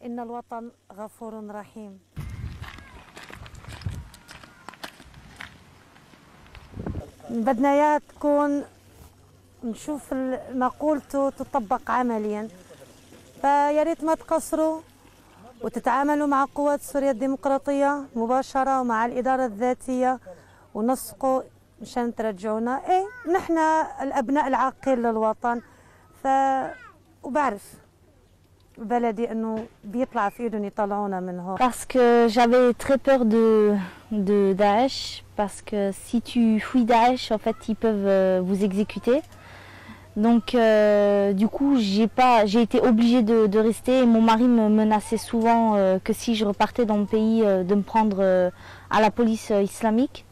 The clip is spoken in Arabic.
إن الوطن غفور رحيم. بدنا إياها تكون نشوف مقولته تطبق عمليا، فيا ريت ما تقصروا وتتعاملوا مع قوات سوريا الديمقراطية مباشرة ومع الإدارة الذاتية ونسقوا مشان ترجعونا. إيه نحن الأبناء العاقين للوطن، وبعرف بلدي إنه بيطلع في إيدهم يطلعونا من هون. Parce que j'avais très peur de Daesh, parce que si tu fuis Daesh, en fait, ils peuvent vous exécuter. Donc, du coup, j'ai été obligée de rester. Et mon mari me menaçait souvent que si je repartais dans le pays, de me prendre à la police islamique.